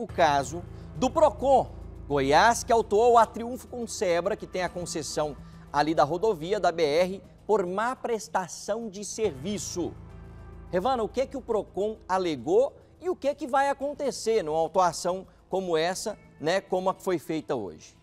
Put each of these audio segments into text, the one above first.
O caso do Procon Goiás, que autuou a Triunfo Consebra, que tem a concessão ali da rodovia da BR, por má prestação de serviço. Revana, o que o Procon alegou e o que vai acontecer numa autuação como essa, né, como a que foi feita hoje?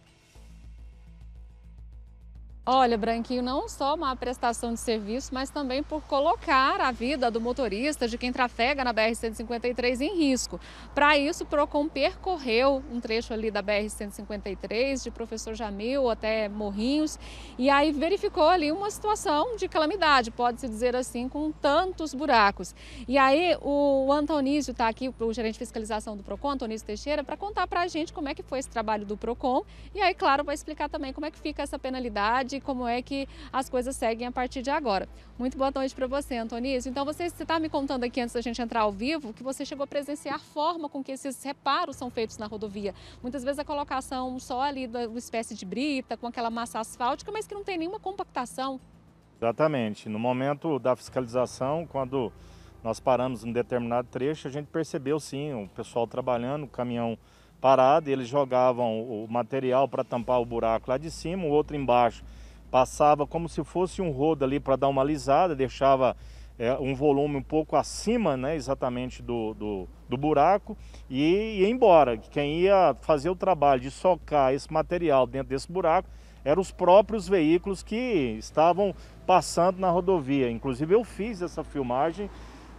Olha, Branquinho, não só má prestação de serviço, mas também por colocar a vida do motorista, de quem trafega na BR-153 em risco. Para isso, o Procon percorreu um trecho ali da BR-153, de Professor Jamil até Morrinhos, e aí verificou ali uma situação de calamidade, pode-se dizer assim, com tantos buracos. E aí o Antonísio está aqui, o gerente de fiscalização do Procon, Antonísio Teixeira, para contar para a gente como é que foi esse trabalho do Procon, e aí, claro, vai explicar também como é que fica essa penalidade, como é que as coisas seguem a partir de agora. Muito boa noite para você, Antonísio. Então, você está me contando aqui, antes da gente entrar ao vivo, que você chegou a presenciar a forma com que esses reparos são feitos na rodovia. Muitas vezes a colocação só ali da espécie de brita, com aquela massa asfáltica, mas que não tem nenhuma compactação. Exatamente. No momento da fiscalização, quando nós paramos em determinado trecho, a gente percebeu sim, o pessoal trabalhando, o caminhão parado, eles jogavam o material para tampar o buraco lá de cima, o outro embaixo passava como se fosse um rodo ali para dar uma alisada, deixava um volume um pouco acima, né, exatamente do buraco, e ia embora. Quem ia fazer o trabalho de socar esse material dentro desse buraco eram os próprios veículos que estavam passando na rodovia. Inclusive eu fiz essa filmagem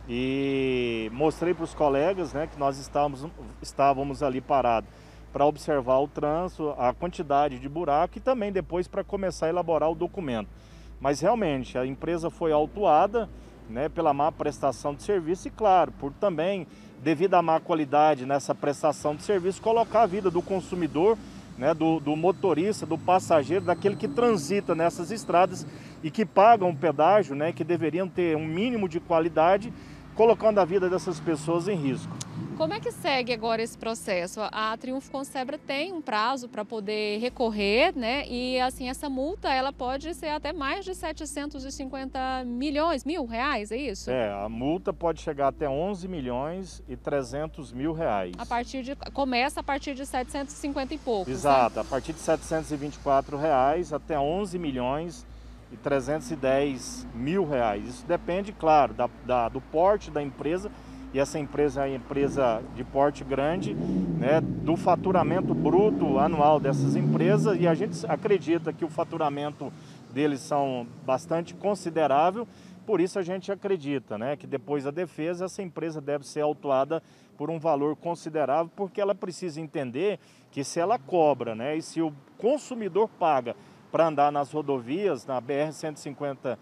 e mostrei para os colegas, né, que nós estávamos ali parados para observar o trânsito, a quantidade de buraco e também depois para começar a elaborar o documento. Mas realmente a empresa foi autuada, né, pela má prestação de serviço e, claro, por também, devido à má qualidade nessa prestação de serviço, colocar a vida do consumidor, né, do motorista, do passageiro, daquele que transita nessas estradas e que pagam o pedágio, né, que deveriam ter um mínimo de qualidade, colocando a vida dessas pessoas em risco. Como é que segue agora esse processo? A Triunfo Consebra tem um prazo para poder recorrer, né? E assim, essa multa ela pode ser até mais de 750 mil reais, é isso? A multa pode chegar até 11 milhões e 300 mil reais. Começa a partir de 750 e pouco. Exato, a partir de 724 reais até 11 milhões e 310 mil reais. Isso depende, claro, do porte da empresa, e essa empresa é uma empresa de porte grande, né, do faturamento bruto anual dessas empresas, e a gente acredita que o faturamento deles são bastante considerável, por isso a gente acredita, né, que depois da defesa essa empresa deve ser autuada por um valor considerável, porque ela precisa entender que se ela cobra, né, e se o consumidor paga para andar nas rodovias, na BR-150,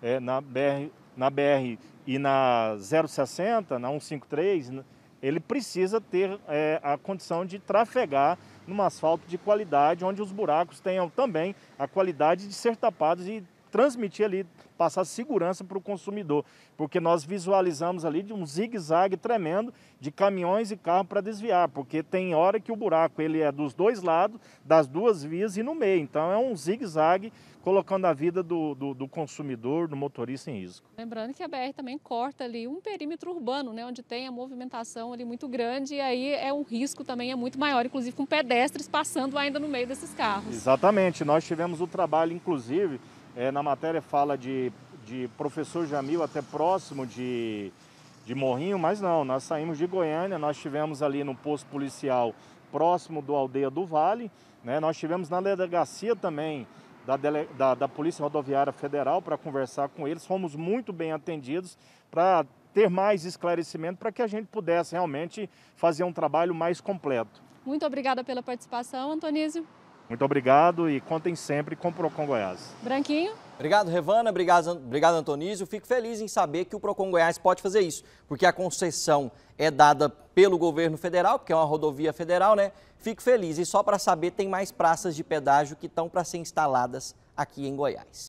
na BR e na 060, na 153, ele precisa ter a condição de trafegar num asfalto de qualidade, onde os buracos tenham também a qualidade de ser tapados e transmitir ali, passar segurança para o consumidor, porque nós visualizamos ali de um zigue-zague tremendo de caminhões e carros para desviar, porque tem hora que o buraco ele é dos dois lados, das duas vias e no meio, então é um zigue-zague colocando a vida do consumidor, do motorista em risco. Lembrando que a BR também corta ali um perímetro urbano, né, onde tem a movimentação ali muito grande, e aí o risco também é muito maior, inclusive com pedestres passando ainda no meio desses carros. Exatamente, nós tivemos o trabalho, inclusive, na matéria fala de Professor Jamil até próximo de Morrinho, mas não, nós saímos de Goiânia, nós estivemos ali no posto policial próximo do Aldeia do Vale, né? Nós estivemos na delegacia também da Polícia Rodoviária Federal para conversar com eles, fomos muito bem atendidos para ter mais esclarecimento para que a gente pudesse realmente fazer um trabalho mais completo. Muito obrigada pela participação, Antonísio. Muito obrigado e contem sempre com o Procon Goiás. Branquinho. Obrigado, Revana. Obrigado, Antonísio. Fico feliz em saber que o Procon Goiás pode fazer isso, porque a concessão é dada pelo governo federal, porque é uma rodovia federal, né? Fico feliz. E só para saber, tem mais praças de pedágio que estão para ser instaladas aqui em Goiás.